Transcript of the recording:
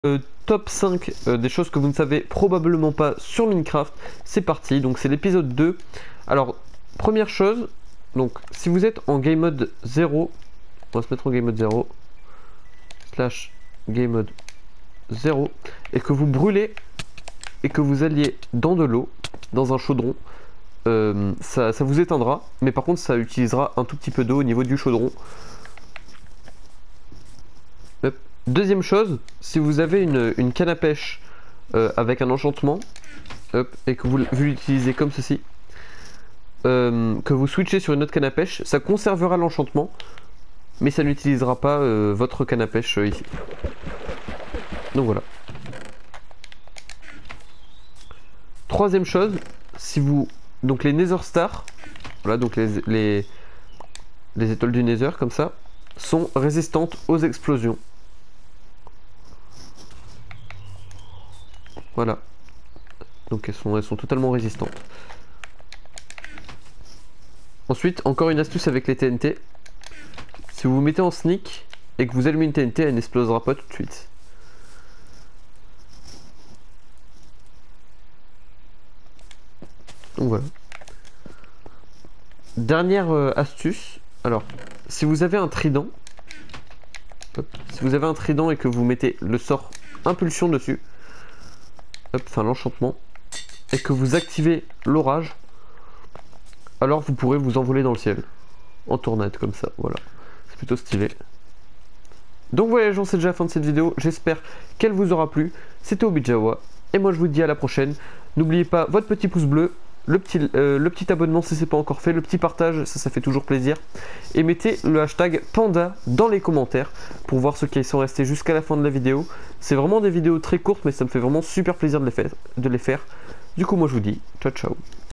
Top 5 des choses que vous ne savez probablement pas sur Minecraft. C'est parti, donc c'est l'épisode 2. Alors, première chose, donc si vous êtes en game mode 0, on va se mettre en game mode 0, slash game mode 0, et que vous brûlez et que vous alliez dans de l'eau, dans un chaudron, ça vous éteindra, mais par contre ça utilisera un tout petit peu d'eau au niveau du chaudron. Hop. Deuxième chose, si vous avez une canne à pêche avec un enchantement, hop, et que vous l'utilisez comme ceci, que vous switchez sur une autre canne à pêche, ça conservera l'enchantement, mais ça n'utilisera pas votre canne à pêche ici. Donc voilà. Troisième chose, si vous... Donc les Nether Stars, voilà, donc les étoiles du Nether, comme ça, sont résistantes aux explosions. Voilà. Donc elles sont totalement résistantes. Ensuite, encore une astuce avec les TNT. Si vous vous mettez en sneak et que vous allumez une TNT, elle n'explosera pas tout de suite. Donc voilà. Dernière astuce. Alors, si vous avez un trident, hop, si vous avez un trident et que vous mettez le sort impulsion dessus, hop, enfin l'enchantement, et que vous activez l'orage, alors vous pourrez vous envoler dans le ciel en tornade comme ça. Voilà, c'est plutôt stylé. Donc voilà les gens, c'est déjà la fin de cette vidéo. J'espère qu'elle vous aura plu. C'était Obijawa et moi je vous dis à la prochaine. N'oubliez pas votre petit pouce bleu, le petit abonnement si c'est pas encore fait, le petit partage, ça fait toujours plaisir. Et mettez le hashtag panda dans les commentaires pour voir ceux qui sont restés jusqu'à la fin de la vidéo. C'est vraiment des vidéos très courtes mais ça me fait vraiment super plaisir de les faire. Du coup moi je vous dis ciao ciao.